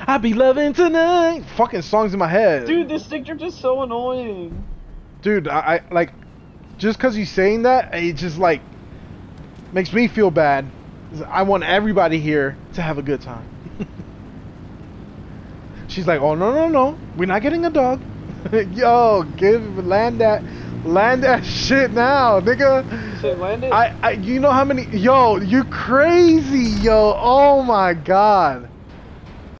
I be loving tonight. Fucking songs in my head. Dude, this stick drift is so annoying. Dude, I like, just cause you saying that, it just like makes me feel bad. I want everybody here to have a good time. She's like, oh no, we're not getting a dog. Yo, land that shit now, nigga. You say land it? You know how many? Yo, you crazy, yo. Oh my god.